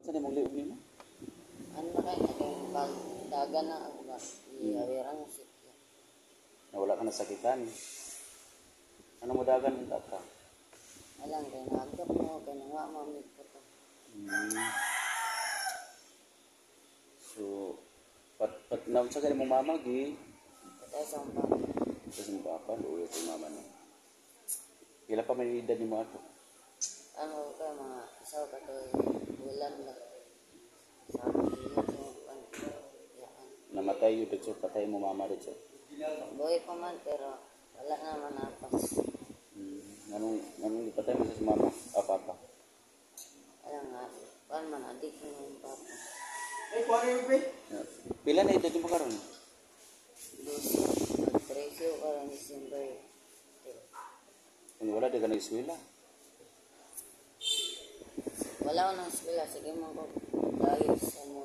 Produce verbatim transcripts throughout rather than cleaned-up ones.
Saan mong liog nimo? Ano na kayo, kay dagan na ako ba? Iyawiran mo sikya. Nawala ka na sakitan. Ano mo dagan ng tata? Alam, kay nagap mo, kay nga mamit ko to. Hmm. So, pat, pat, naon sa ganun mong mamagi, Patay sa ang papa. kasi mo papa, luwi ito yung mama na. Kila pa may edad ni mo ato? Ano ka, mga isaw ka to, bulan na. Sabi niya sa yan. Namatay yun dito, patay mo mama dito. Buhay pa man, pero wala naman napas. Hmm. Anong, anong ipatay mo sa mama? Ah, papa. Alam nga, paano man, adik mo yung papa. Pila na edad mo karon? Lucy, presyo ka rin December. Kung wala, di ka nag-eskwela. Wala ko ng eskwela, sige mo ko dahil sa mo.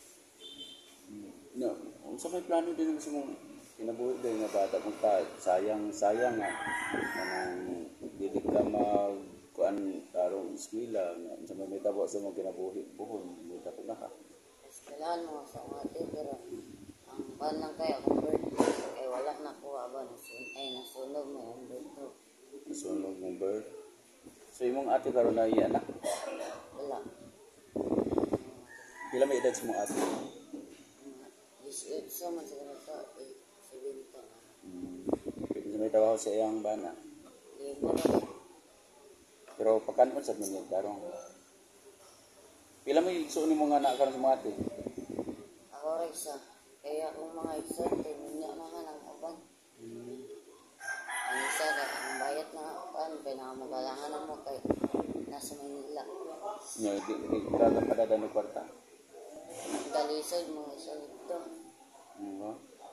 No, kung sa may plano din gusto mong kinabuhi dahil nga bata kung ta, sayang, sayang nga. Anong, hindi ka mag, kuan, tarong eskwela, sa may may tabo sa mga kinabuhi, buhon, buta ko na ka. Eskwelahan mo sa mga ate, pero ang pan lang kayo, kung birthday, kaya wala na kuha ba, nasun ay nasunog mo yung birthday. Nasunog mong birth. So, yung ate karon na iya anak. Wala. Pila may edad sa mong ate? So, man sa ganito, eh, seventy na. Hmm. Sa may trabaho sa iyang bana. Libo na. Pero pagkanon sa mga tarong. Pila may igsoon ni mga anak karon sa mga ate? Ako rin sa, kaya kung mga isa, tinunya na nga ng abang. Hmm. Ang isa, ang bayat na, paano, pinakamugalangan na mo kay nasa Manila. Nga, di, di, kada kadada ng kwarta. Dalisod mo isa nito. Ano?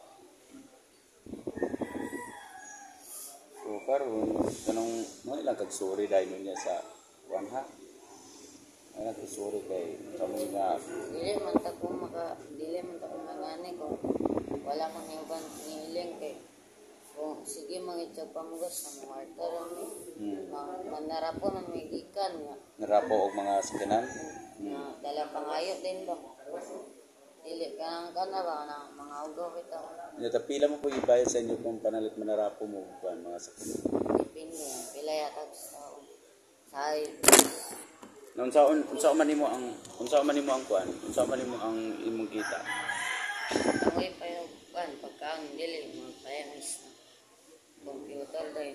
So, karon kanong mo ilang kag-sorry dahil niya sa kuan ha. Ay nag-sorry kay kami nga Dili man ta ko maka, dili man ta ko nangani kung wala kang iban niling kay kung sige mangitsa pamugas na mga artero ni hmm, manarapo man may gikan nga narapo og mga sakyanan. na dala pangayo din ba dili ka nang kana ba na mga ugaw kita Nya pila mo po ibayad sa inyo kung panalit manarapo mo kuan mga sakyanan. depende yan pila yata sa say Na unsaon unsa man nimo ang unsa man nimo ang kuan? Unsa man nimo ang imong kita? amoy pa yung kan pagkaon dili mga payamis na computer din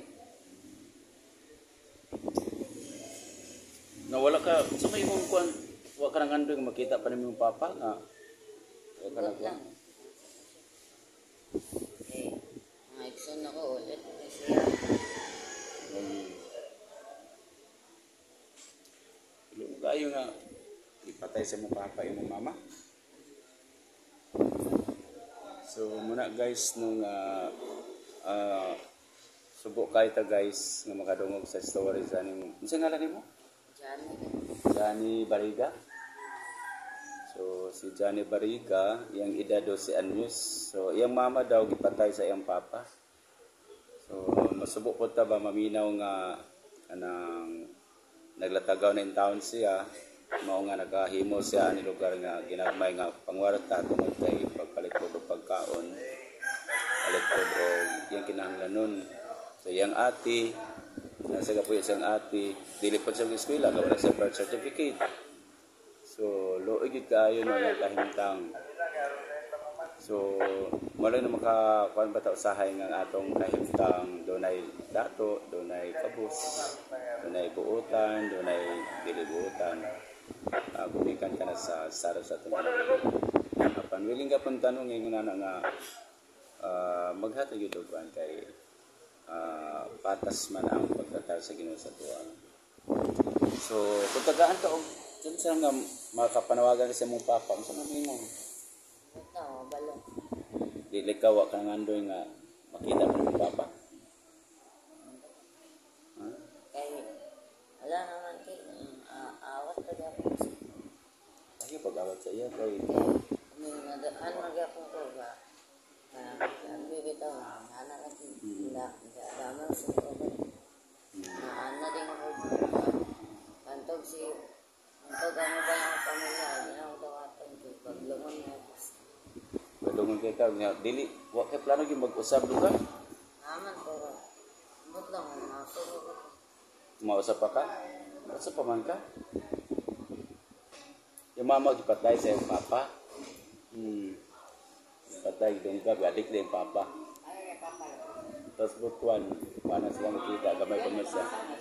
Nawala ka sa may imong kuan wa ka nang andoy makita pa nimo papa nga. Wa ka nang lang eh mga ikson ako ulit siya Ilo kayo nga ipatay sa mong papa imong mama. So muna guys nung uh, uh, subo kay ta guys nga makadungog sa story sa nimo. Unsa ngalan nimo? Johnny Johnny Bariga. So si Johnny Bariga, iyang edad si anyos. So iyang mama daw gipatay sa iyang papa. So masubo po ta ba maminaw nga kanang naglatagaw na in town siya, mao nga nakahimo siya ni lugar nga ginagmay nga pangwarta tungod kay pagpalikod og pagkaon, palikod og iyang kinahanglanon. So iyang ate, nasa gapuy siyang ate, dili pa siya eskwela, wala siya birth certificate. So luoy gid kaayo no nga kahimtang. So mo lang na makakuan ba ta usahay nga atong kahimtang dunay dato, dunay kabus, dunay buutan, dunay dili buutan. Uh, gumikan ka na sa sarap sa itong apan willing ka pong tanong ngayon na nga uh, maghatag ito kuan kay uh, patas man ang pagtatar sa Ginoo sa tuwa. So kung tagaan ka og dun sa nga makapanawagan sa mong papa sa mga mo ito balo dili ka wa kang andoy nga makita mo ng papa. Huh? kay wala naman kay uh, awat pa gyapon siya. Ay pag-awat sa iya kay Kung nadaan magyapon ko ba ang bibitaw ana lagi wala daman sa ko na ana din ako kantog si kantog ano ba ang pamilya ingon kay ka nya dili wa kay plano gyud mag-usab duka. Naman pero but lang masulog ko. Mausap pa ka? Mausap pa man ka? Yung mama gipatay sa iyong papa. Hmm. Patay dungga balik din papa. Tapos butuan, paano sila makita, gamay pa man siya.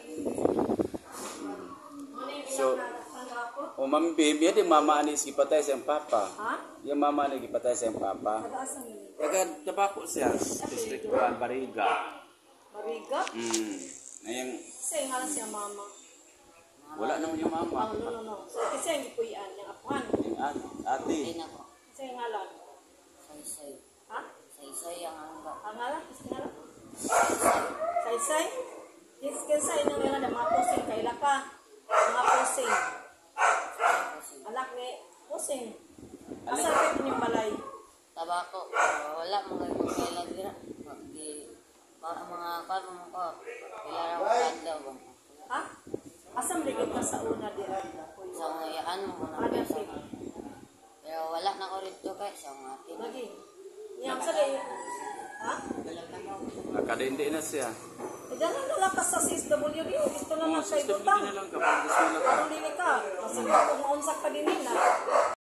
Hmm. So, o oh, Ma'am Bim, yan yung mama ni gipatay sa iyong papa. Ha? Yung mama ni gipatay sa iyong papa. Taga tabako siya, District one, Bariga. Mariga? Hmm. Ngayong, Kasi nga lang siya mama. wala naman yung Oh, mama. no, no, no. So, kasi ang ipuyan, yung apuhan. Yung ate. ate. Hindi na ko. Kasi nga lang. Saysay. Ha? Saysay ang ano ba? Ang nga lang? Kasi nga lang? Say-say? Yes, kasi nang nga lang, mga pusing. Kaila ka. Mga pusing. Anak ni pusing. Asa ka yung balay? Tabako. Uh, wala mga kailan dira. Di mga mga karon ko. Kailan ko kadlaw ba? Ha? Asa maligid ka sa una dira? Sa mga ano mo na Ano sa siya? pero wala na ko rito kay sa mga atin. Lagi. Yang sa day. Ha? Nakadindi na siya. E dala na lang ka sa C S W D. Gusto na Oh, lang kayo system butang. na lang kapag gusto nila ka. Kung dili ka, kasi kung maunsak ka din na.